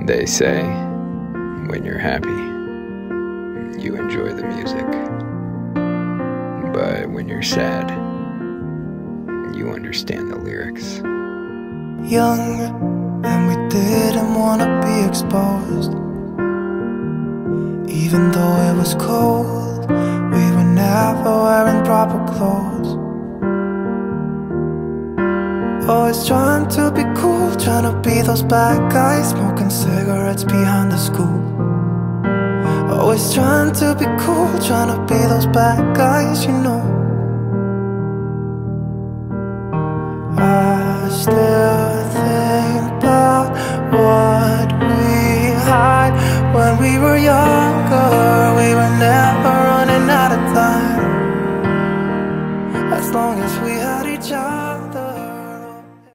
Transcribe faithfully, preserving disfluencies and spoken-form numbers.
They say, when you're happy, you enjoy the music. But when you're sad, you understand the lyrics. Young, and we didn't wanna be exposed. Even though it was cold, we were never wearing proper clothes. Always trying to be cool, trying to be those bad guys, smoking cigarettes behind the school. Always trying to be cool, trying to be those bad guys, you know.